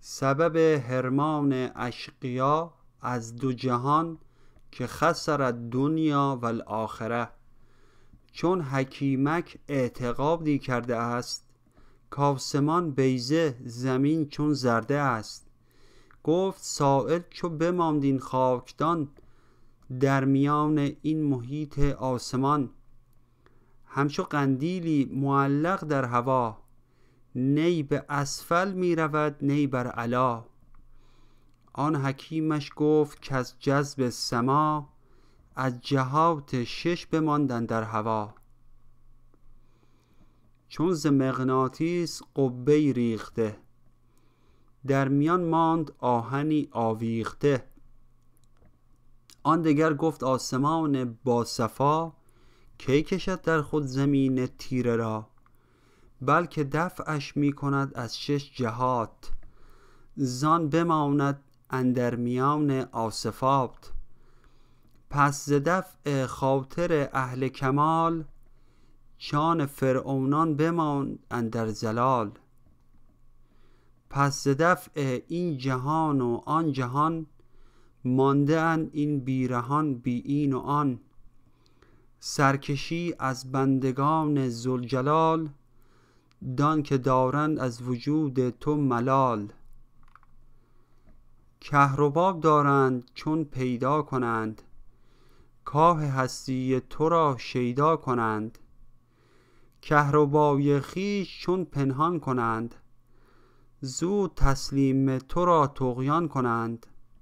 سبب حرمان اشقیا از دو جهان که خسر دنیا و الاخره. چون حکیمک اعتقادی کرده است کاسمان بیضه زمین چون زرده است. گفت سائل چو بماند این خاکدان در میان این محیط آسمان. همچو قندیلی معلق در هوا نی به اسفل می رود نی بر علا. آن حکیمش گفت که از جذب سما از جهات شش بماندن در هوا. چون ز مغناطیس قبه‌ای ریخته در میان ماند آهنی آویخته. آن دگر گفت آسمان با صفا کی کشد در خود زمین تیره را. بلکه دفعش می کند از شش جهات زان بماند اندر میان آصفات. پس ز دفع خاطر اهل کمال جان فرعونان بماند اندر زلال. پس ز دفع این جهان و آن جهان مانده اند این بیرهان بی این و آن. سرکشی از بندگان ذوالجلال دان که دارند از وجود تو ملال. کهربا دارند چون پیدا کنند کاه هستی تو را شیدا کنند. کهربای خویش چون پنهان کنند زود تسلیم تو را طغیان کنند.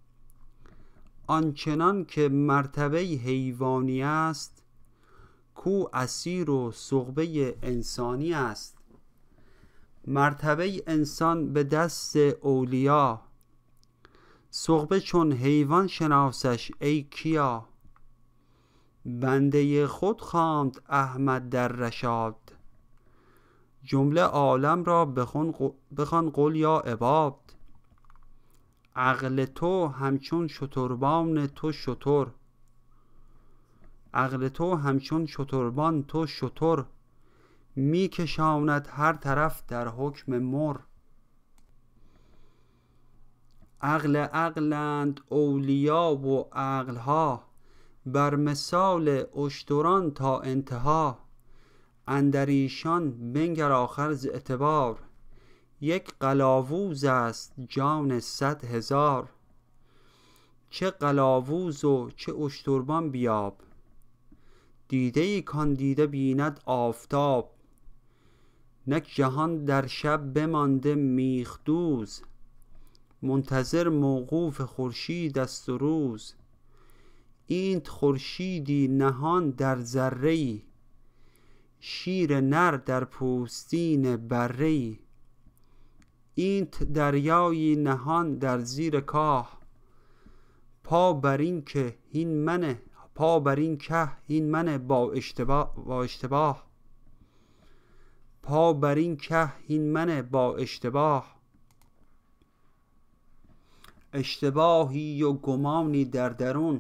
آنچنان که مرتبه حیوانی است کو اسیر و سغبه انسانی است. مرتبه انسان به دست اولیا سغبه چون حیوان شناسش ای کیا. بنده خود خواند احمد در رشاد جمله عالم را بخوان قل یا عباد. عقل تو همچون شتربان تو شتر عقل تو همچون شتربان تو شتر می کشاند هر طرف در حکم مر. عقلند اولیا و عقلها بر مثال اشتران تا انتها. اندر ایشان بنگر آخر ز اعتبار یک قلاووز است جان 100,000. چه قلاووز و چه اشتربان بیاب دیده ای کان دیده بیند آفتاب. نک جهان در شب بمانده میخدوز منتظر موقوف خورشید است و روز. اینت خورشیدی نهان در ذره ای شیر نر در پوستین بره ای. اینت دریایی نهان در زیر کاه پا بر این که هین منه با اشتباه. پا بر این که هین منه با اشتباه. اشتباهی و گمانی در درون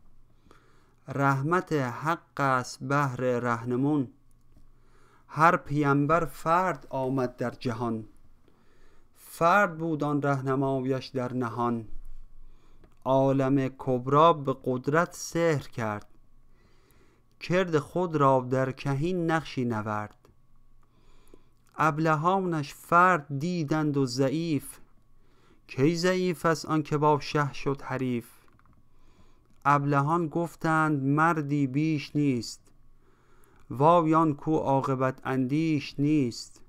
رحمت حق است بهر رهنمون. هر پیمبر فرد آمد در جهان فرد بود آن رهنمایش در نهان. عالم کبری به قدرت سحر کرد کرد خود را در کهین نقشی نورد. ابلهانش فرد دیدند و ضعیف کی ضعیف است آن که با شه شد حریف. ابلهان گفتند مردی بیش نیست وای آن کو عاقبت اندیش نیست.